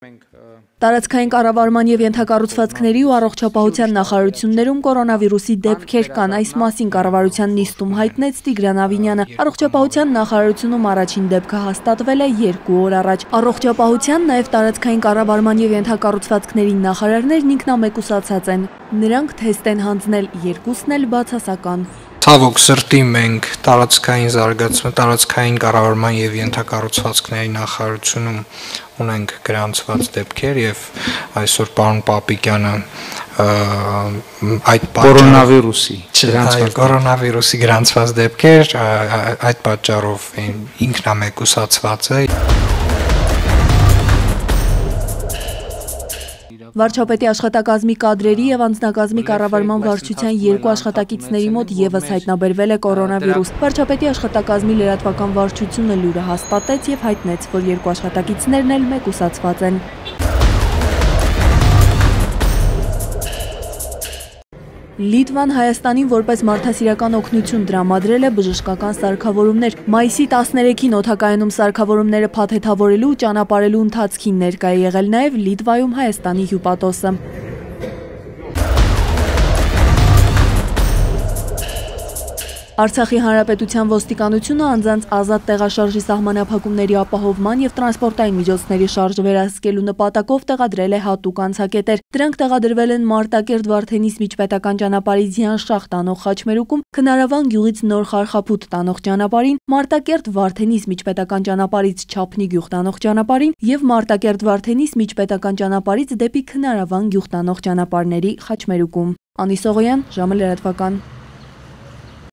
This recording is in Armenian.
Տարածքային կառավարման եւ ենթակառուցվածքների ու առողջապահության նախարարություններում կորոնավիրուսի դեպքեր կան, այս մասին կառավարության նիստում հայտնեց Տիգրան Ավինյանը։ Առողջապահության նախարարությունում առաջին դեպքը հաստատվել է 2 օր առաջ։ Առողջապահության նաեւ տարածքային կառավարման եւ ենթակառուցվածքների նախարարներն ինքնամեկուսացած են։ Նրանք թեստ են հանձնել, երկուսն էլ բացասական։ Ցավոք սրտի մենք տարածքային զարգացում, տարածքային կառավարման եւ ենթակառուցվածքների նախարարությունում ունենք գրանցված դեպքեր եւ այսօր պարոն Պապիկյանը այդ կորոնավիրուսի գրանցված դեպքեր այդ պատճառով ինքնամեկուսացված է։ Վարչապետի աշխատակազմի կադրերի եւ անձնակազմի կառավարման վարչության 2 աշխատակիցների մոտ եւս հայտնաբերվել է կորոնավիրուս։ Վարչապետի աշխատակազմի լրատվական վարչությունը լուրը հաստատեց եւ հայտնեց, որ 2 աշխատակիցներն էլ մեկուսացված են։ Լիտվան Հայաստանին որպես մարդասիրական օգնություն տրամադրել է բժշկական սարքավորումներ։ Մայիսի 13-ին օդակայանում սարքավորումները փաթեթավորելու ու ճանապարհելու ընթացքին ներկա է եղել նաև Լիտվայում Հայաստանի հյուպատոսը։ Արցախի Հանրապետության Ոստիկանությունը անձանց ազատ տեղաշարժի սահմանափակումների ապահովման եւ տրանսպորտային միջոցների շարժ վերահսկելու նպատակով տեղադրել է հատուկ անցակետեր։ Դրանք տեղադրվել են Մարտակերտ Վարդենիս միջպետական ճանապարհի Զյանշախ տանող խաչմերուկում, Քնարավան գյուղից Նոր Խարխափուտ տանող ճանապարհին, Մարտակերտ Վարդենիս միջպետական ճանապարհից Չափնի գյուղ տանող ճանապարհին եւ Մարտակերտ Վարդենիս միջպետական ճանապարհից դեպի Քնարավան գյուղ տանող ճանապարհների խաչմերուկում։ Անի Սողոյան, ժամը լրատվական։